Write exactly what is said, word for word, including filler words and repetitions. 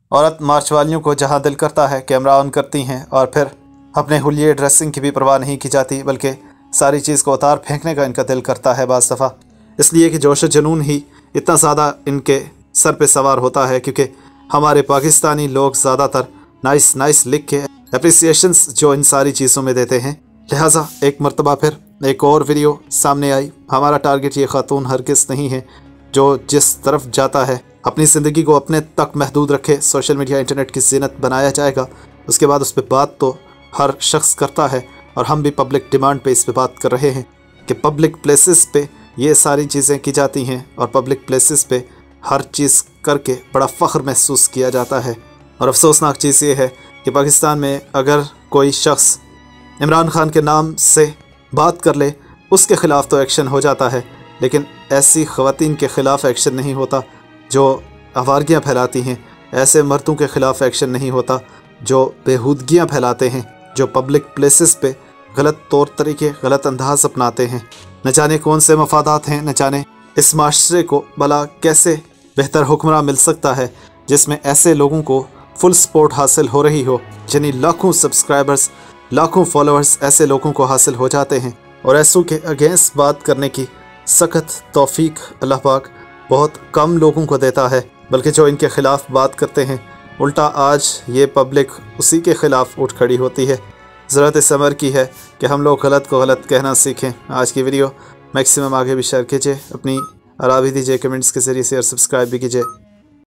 औरत मार्च वालियों को जहां दिल करता है कैमरा ऑन करती हैं और फिर अपने हुलिये ड्रेसिंग की भी परवाह नहीं की जाती, बल्कि सारी चीज़ को उतार फेंकने का इनका दिल करता है बाज़ दफ़ा। इसलिए कि जोश जुनून ही इतना ज़्यादा इनके सर पे सवार होता है, क्योंकि हमारे पाकिस्तानी लोग ज़्यादातर नाइस नाइस लिख के अप्रिसिएशंस जो इन सारी चीज़ों में देते हैं। लिहाजा एक मरतबा फिर एक और वीडियो सामने आई। हमारा टारगेट ये खातून हरगिज़ नहीं है जो जिस तरफ जाता है अपनी ज़िंदगी को अपने तक महदूद रखे, सोशल मीडिया इंटरनेट की ज़ीनत बनाया जाएगा, उसके बाद उस पर बात तो हर शख्स करता है और हम भी पब्लिक डिमांड पे इस पे बात कर रहे हैं कि पब्लिक प्लेसेस पे ये सारी चीज़ें की जाती हैं और पब्लिक प्लेसेस पे हर चीज़ करके बड़ा फ़ख्र महसूस किया जाता है। और अफसोसनाक चीज़ ये है कि पाकिस्तान में अगर कोई शख्स इमरान खान के नाम से बात कर ले उसके ख़िलाफ़ तो एक्शन हो जाता है, लेकिन ऐसी ख़वातीन के ख़िलाफ़ एक्शन नहीं होता जो आवारगियाँ फैलाती हैं, ऐसे मर्दों के ख़िलाफ़ एक्शन नहीं होता जो बेहूदगियाँ फैलाते हैं, जो पब्लिक प्लेसेस पे गलत तौर तरीके गलत अंदाज अपनाते हैं। न जाने कौन से मफादात हैं, न जाने इस माशरे को भला कैसे बेहतर हुक्मरान मिल सकता है जिसमें ऐसे लोगों को फुल सपोर्ट हासिल हो रही हो, यानी लाखों सब्सक्राइबर्स लाखों फॉलोअर्स ऐसे लोगों को हासिल हो जाते हैं। और ऐसों के अगेंस्ट बात करने की सख्त तौफीक अल्लाह पाक बहुत कम लोगों को देता है, बल्कि जो इनके ख़िलाफ़ बात करते हैं उल्टा आज ये पब्लिक उसी के ख़िलाफ़ उठ खड़ी होती है। ज़रूरत इस अमर की है कि हम लोग गलत को गलत कहना सीखें। आज की वीडियो मैक्सिमम आगे भी शेयर कीजिए, अपनी आरा भी दीजिए, कमेंट्स के ज़रिए शेयर सब्सक्राइब भी कीजिए।